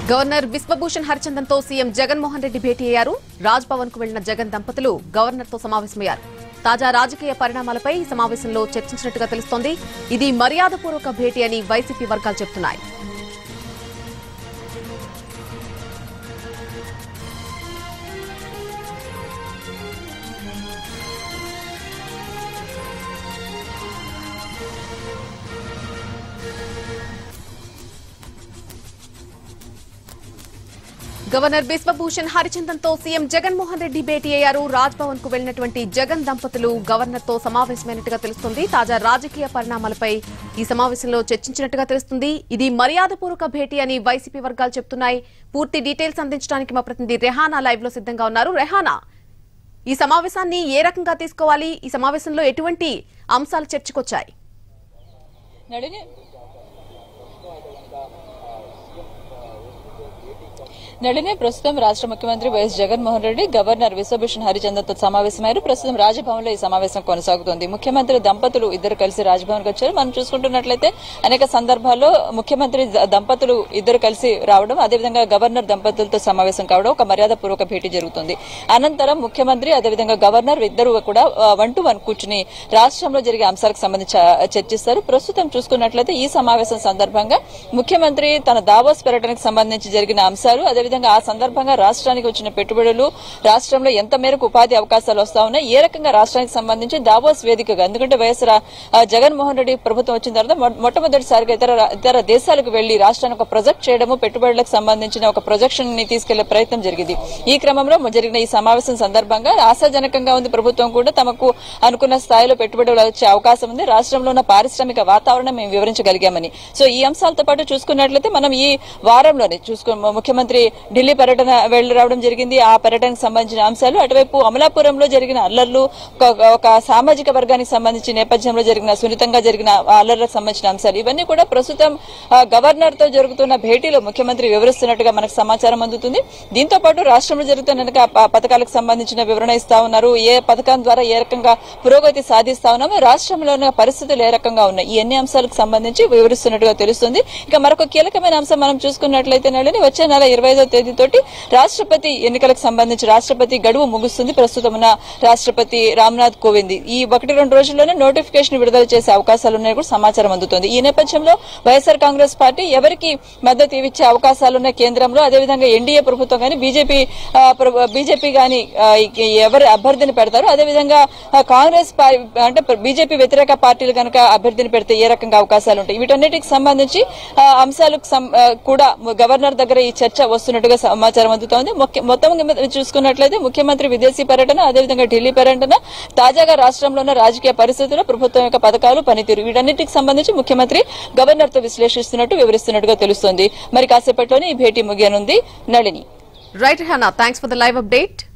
Governor Biswabhusan Harichandan తో CM Jaganmohan Reddy భేటీ అయ్యారు. రాజ్ భవన్ కు వెళ్లిన జగన్ దంపతులు గవర్నర్ తో సమావేశమయ్యారు. తాజా రాజకీయ పరిణామాలపై ఈ సమావేశంలో చర్చించినట్టుగా తెలుస్తోంది. ఇది మర్యాదపూర్వక భేటీ అని వైసీపీ వర్గాలు చెబుతున్నాయి. గవర్నర్ బిశ్వభూషణ్ హరిచందన్ తో సీఎం జగన్మోహన్ రెడ్డి భేటీ అయ్యారు. రాజ్ భవన్ కు వెళ్లినటువంటి జగన్ దంపతులు గవర్నర్ తో సమావేశమైనట్టుగా తెలుస్తుంది. తాజా రాజకీయ పరిణామాలపై ఈ సమావేశంలో చర్చించినట్టుగా తెలుస్తుంది. ఇది మర్యాదపూర్వక భేటీ అని వైసీపీ వర్గాలు చెబుతున్నాయి. పూర్తి డీటెయిల్స్ అందించడానికి మా ప్రతినిధి రెహానా లైవ్ లో సిద్ధంగా ఉన్నారు. రెహానా, ఈ సమావేశాన్ని ఏ రకంగా తీసుకోవాలి? ఈ సమావేశంలో ఎటువంటి అంశాలు చర్చకొచ్చాయి? నళిని ప్రస్తుతం రాష్ట్ర ముఖ్యమంత్రి వైఎస్ జగన్మోహన్ రెడ్డి గవర్నర్ బిశ్వభూషణ్ హరిచందన్ తో సమావేశమయ్యారు. ప్రస్తుతం రాజ్భవన్ లో ఈ సమావేశం కొనసాగుతోంది. ముఖ్యమంత్రి దంపతులు ఇద్దరు కలిసి రాజ్భవన్ కు వచ్చారు. మనం చూసుకుంటున్నట్లయితే అనేక సందర్భాల్లో ముఖ్యమంత్రి దంపతులు ఇద్దరు కలిసి రావడం, అదేవిధంగా గవర్నర్ దంపతులతో సమావేశం కావడం ఒక మర్యాదపూర్వక భేటీ జరుగుతుంది. అనంతరం ముఖ్యమంత్రి అదేవిధంగా గవర్నర్ ఇద్దరు కూడా 1-to-1 కూర్చుని రాష్ట్రంలో జరిగే అంశాలకు సంబంధించి చర్చిస్తారు. ప్రస్తుతం చూసుకున్నట్లయితే ఈ సమావేశం సందర్భంగా ముఖ్యమంత్రి తన దావోస్ పర్యటనకు సంబంధించి జరిగిన అంశాలు, అదేవిధంగా ఆ సందర్భంగా రాష్ట్రానికి వచ్చిన పెట్టుబడులు, రాష్ట్రంలో ఎంత మేరకు ఉపాధి అవకాశాలు వస్తా ఉన్నాయి, ఏ రకంగా రాష్ట్రానికి సంబంధించి దావోస్ వేదికగా, ఎందుకంటే వైఎస్ జగన్మోహన్ రెడ్డి ప్రభుత్వం వచ్చిన తర్వాత మొట్టమొదటిసారిగా ఇతర దేశాలకు వెళ్లి రాష్ట్రాన్ని ఒక ప్రొజెక్ట్ చేయడము, పెట్టుబడులకు సంబంధించిన ఒక ప్రొజెక్షన్ ని తీసుకెళ్లే ప్రయత్నం జరిగింది. ఈ క్రమంలో జరిగిన ఈ సమావేశం సందర్భంగా ఆశాజనకంగా ఉంది. ప్రభుత్వం కూడా తమకు అనుకున్న స్థాయిలో పెట్టుబడులు వచ్చే అవకాశం ఉంది, రాష్ట్రంలో ఉన్న పారిశ్రామిక వాతావరణం మేము వివరించగలిగామని. సో ఈ అంశాలతో పాటు చూసుకున్నట్లయితే మనం ఈ వారంలోనే ముఖ్యమంత్రి ఢిల్లీ పర్యటన వెళ్లి రావడం జరిగింది. ఆ పర్యటనకు సంబంధించిన అంశాలు, అటువైపు అమలాపురంలో జరిగిన అల్లర్లు, ఒక సామాజిక వర్గానికి సంబంధించిన నేపథ్యంలో జరిగిన సున్నితంగా జరిగిన అల్లర్లకు సంబంధించిన అంశాలు, ఇవన్నీ కూడా ప్రస్తుతం గవర్నర్ తో జరుగుతున్న భేటీలో ముఖ్యమంత్రి వివరిస్తున్నట్టుగా మనకు సమాచారం అందుతుంది. దీంతో పాటు రాష్ట్రంలో జరుగుతున్న పథకాలకు సంబంధించిన వివరణ ఇస్తా ఉన్నారు. ఏ పథకం ద్వారా ఏ రకంగా పురోగతి సాధిస్తా ఉన్నాము, రాష్ట్రంలో ఉన్న పరిస్థితులు ఏ రకంగా ఉన్నాయి, ఈ అన్ని అంశాలకు సంబంధించి వివరిస్తున్నట్టుగా తెలుస్తుంది. ఇక మరొక కీలకమైన అంశం మనం చూసుకున్నట్లయితే నళిని, వచ్చే నెల 25వ తేదీతోటి రాష్ట్రపతి ఎన్నికలకు సంబంధించి రాష్ట్రపతి గడువు ముగుస్తుంది. ప్రస్తుతం ఉన్న రాష్ట్రపతి రామ్నాథ్ కోవింద్ ఈ 1-2 రోజుల్లోనే నోటిఫికేషన్ విడుదల చేసే అవకాశాలున్నాయి కూడా సమాచారం అందుతోంది. ఈ నేపథ్యంలో వైఎస్ఆర్ కాంగ్రెస్ పార్టీ ఎవరికి మద్దతు ఇచ్చే అవకాశాలున్నాయి కేంద్రంలో, అదేవిధంగా ఎన్డీఏ ప్రభుత్వం కానీ బీజేపీ కానీ ఎవరు అభ్యర్థిని పెడతారు, అదేవిధంగా కాంగ్రెస్ అంటే బీజేపీ వ్యతిరేక పార్టీలు కనుక అభ్యర్థిని పెడితే ఏ రకంగా అవకాశాలు ఉంటాయి, వీటన్నిటికి సంబంధించి అంశాలకు కూడా గవర్నర్ దగ్గర ఈ చర్చ వస్తున్నట్టుగా సమాచారం అందుతోంది. మొత్తం చూసుకున్నట్లయితే ముఖ్యమంత్రి విదేశీ పర్యటన, అదేవిధంగా ఢిల్లీ పర్యటన, తాజాగా రాష్ట్రంలో ఉన్న రాజకీయ పరిస్థితులు, ప్రభుత్వం యొక్క పథకాలు, పనితీరు, వీటన్నిటికి సంబంధించి ముఖ్యమంత్రి గవర్నర్ తో వివరిస్తున్నట్టుగా తెలుస్తోంది. మరి కాసేపట్లోనే ఈ భేటీ ముగియనుంది. నళిని. రైట్ హనా, thanks for the live update.